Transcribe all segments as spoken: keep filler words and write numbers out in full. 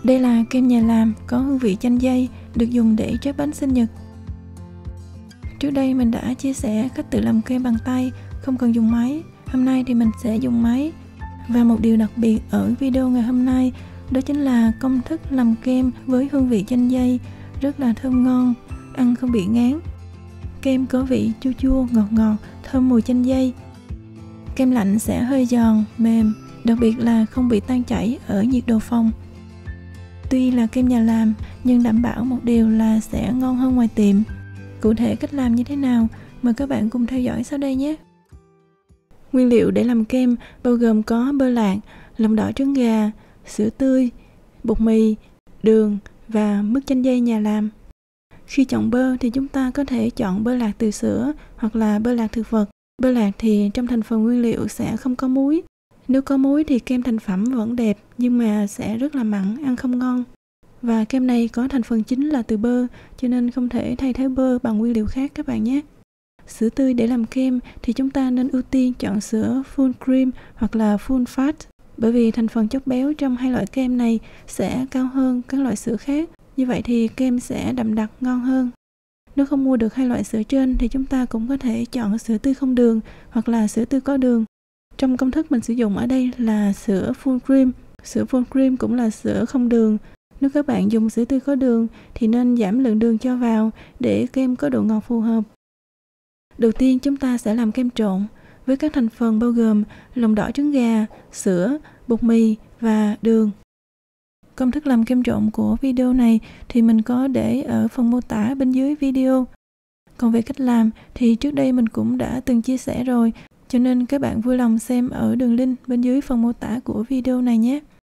Đây là kem nhà làm có hương vị chanh dây, được dùng để trét bánh sinh nhật. Trước đây mình đã chia sẻ cách tự làm kem bằng tay, không cần dùng máy. Hôm nay thì mình sẽ dùng máy. Và một điều đặc biệt ở video ngày hôm nay đó chính là công thức làm kem với hương vị chanh dây, rất là thơm ngon, ăn không bị ngán. Kem có vị chua chua, ngọt ngọt, thơm mùi chanh dây. Kem lạnh sẽ hơi giòn, mềm, đặc biệt là không bị tan chảy ở nhiệt độ phòng. Tuy là kem nhà làm nhưng đảm bảo một điều là sẽ ngon hơn ngoài tiệm. Cụ thể cách làm như thế nào, mời các bạn cùng theo dõi sau đây nhé. Nguyên liệu để làm kem bao gồm có bơ lạc, lòng đỏ trứng gà, sữa tươi, bột mì, đường và mứt chanh dây nhà làm. Khi chọn bơ thì chúng ta có thể chọn bơ lạc từ sữa hoặc là bơ lạc thực vật. Bơ lạc thì trong thành phần nguyên liệu sẽ không có muối. Nếu có muối thì kem thành phẩm vẫn đẹp nhưng mà sẽ rất là mặn, ăn không ngon. Và kem này có thành phần chính là từ bơ, cho nên không thể thay thế bơ bằng nguyên liệu khác các bạn nhé. Sữa tươi để làm kem thì chúng ta nên ưu tiên chọn sữa full cream hoặc là full fat, bởi vì thành phần chất béo trong hai loại kem này sẽ cao hơn các loại sữa khác. Như vậy thì kem sẽ đậm đặc ngon hơn. Nếu không mua được hai loại sữa trên thì chúng ta cũng có thể chọn sữa tươi không đường hoặc là sữa tươi có đường. Trong công thức mình sử dụng ở đây là sữa full cream. Sữa full cream cũng là sữa không đường. Nếu các bạn dùng sữa tươi có đường thì nên giảm lượng đường cho vào để kem có độ ngọt phù hợp. Đầu tiên chúng ta sẽ làm kem trộn với các thành phần bao gồm lòng đỏ trứng gà, sữa, bột mì và đường. Công thức làm kem trộn của video này thì mình có để ở phần mô tả bên dưới video. Còn về cách làm thì trước đây mình cũng đã từng chia sẻ rồi, cho nên các bạn vui lòng xem ở đường link bên dưới phần mô tả của video này nhé.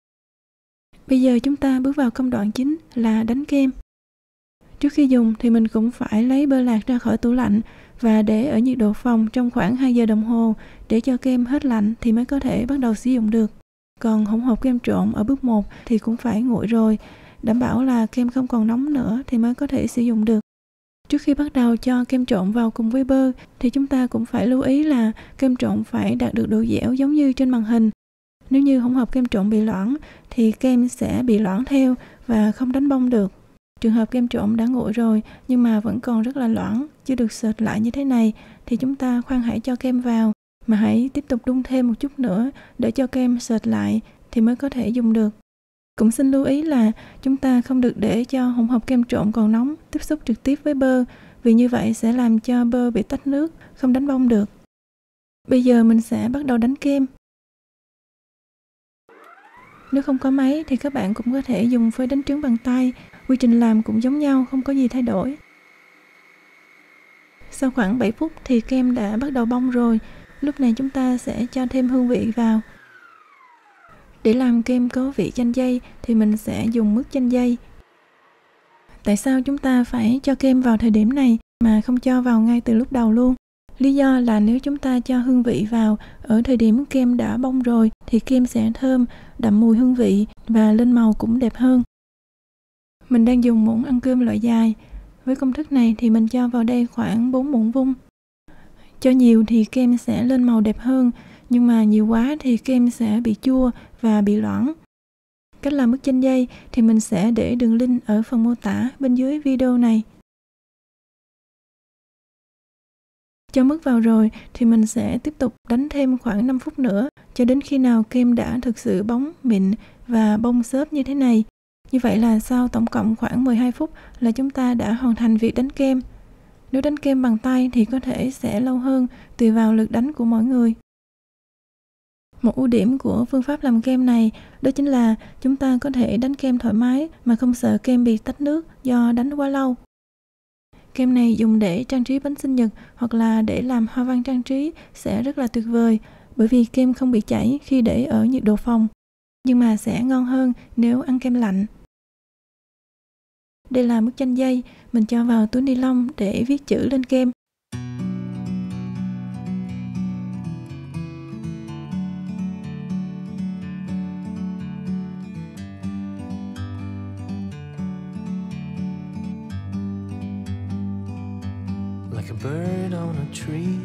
Bây giờ chúng ta bước vào công đoạn chính là đánh kem. Trước khi dùng thì mình cũng phải lấy bơ lạc ra khỏi tủ lạnh và để ở nhiệt độ phòng trong khoảng hai giờ đồng hồ để cho kem hết lạnh thì mới có thể bắt đầu sử dụng được. Còn hỗn hợp kem trộn ở bước một thì cũng phải nguội rồi, đảm bảo là kem không còn nóng nữa thì mới có thể sử dụng được. Trước khi bắt đầu cho kem trộn vào cùng với bơ thì chúng ta cũng phải lưu ý là kem trộn phải đạt được độ dẻo giống như trên màn hình. Nếu như hỗn hợp kem trộn bị loãng thì kem sẽ bị loãng theo và không đánh bông được. Trường hợp kem trộn đã nguội rồi nhưng mà vẫn còn rất là loãng, chưa được sệt lại như thế này thì chúng ta khoan hãy cho kem vào, mà hãy tiếp tục đun thêm một chút nữa để cho kem sệt lại thì mới có thể dùng được. Cũng xin lưu ý là chúng ta không được để cho hỗn hợp kem trộn còn nóng tiếp xúc trực tiếp với bơ, vì như vậy sẽ làm cho bơ bị tách nước, không đánh bông được. Bây giờ mình sẽ bắt đầu đánh kem. Nếu không có máy thì các bạn cũng có thể dùng phơi đánh trứng bằng tay. Quy trình làm cũng giống nhau, không có gì thay đổi. Sau khoảng bảy phút thì kem đã bắt đầu bong rồi. Lúc này chúng ta sẽ cho thêm hương vị vào. Để làm kem có vị chanh dây thì mình sẽ dùng mứt chanh dây. Tại sao chúng ta phải cho kem vào thời điểm này mà không cho vào ngay từ lúc đầu luôn? Lý do là nếu chúng ta cho hương vị vào ở thời điểm kem đã bong rồi thì kem sẽ thơm, đậm mùi hương vị và lên màu cũng đẹp hơn. Mình đang dùng muỗng ăn cơm loại dài. Với công thức này thì mình cho vào đây khoảng bốn muỗng vung. Cho nhiều thì kem sẽ lên màu đẹp hơn, nhưng mà nhiều quá thì kem sẽ bị chua và bị loãng. Cách làm mứt chanh dây thì mình sẽ để đường link ở phần mô tả bên dưới video này. Cho mứt vào rồi thì mình sẽ tiếp tục đánh thêm khoảng năm phút nữa cho đến khi nào kem đã thực sự bóng, mịn và bong xốp như thế này. Như vậy là sau tổng cộng khoảng mười hai phút là chúng ta đã hoàn thành việc đánh kem. Nếu đánh kem bằng tay thì có thể sẽ lâu hơn, tùy vào lực đánh của mỗi người. Một ưu điểm của phương pháp làm kem này đó chính là chúng ta có thể đánh kem thoải mái mà không sợ kem bị tách nước do đánh quá lâu. Kem này dùng để trang trí bánh sinh nhật hoặc là để làm hoa văn trang trí sẽ rất là tuyệt vời, bởi vì kem không bị chảy khi để ở nhiệt độ phòng, nhưng mà sẽ ngon hơn nếu ăn kem lạnh. Đây là mứt chanh dây, mình cho vào túi ni lông để viết chữ lên kem. Like a bird on a tree,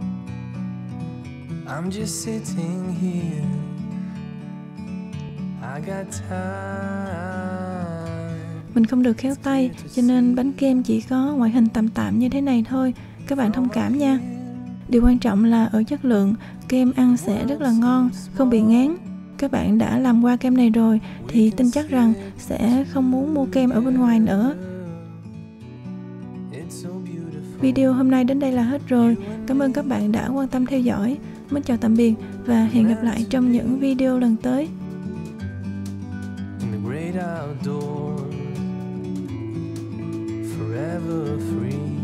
I'm just sitting here. I got time. Mình không được khéo tay, cho nên bánh kem chỉ có ngoại hình tạm tạm như thế này thôi. Các bạn thông cảm nha. Điều quan trọng là ở chất lượng, kem ăn sẽ rất là ngon, không bị ngán. Các bạn đã làm qua kem này rồi thì tin chắc rằng sẽ không muốn mua kem ở bên ngoài nữa. Video hôm nay đến đây là hết rồi. Cảm ơn các bạn đã quan tâm theo dõi. Mến chào tạm biệt và hẹn gặp lại trong những video lần tới. In the great outdoors, forever free.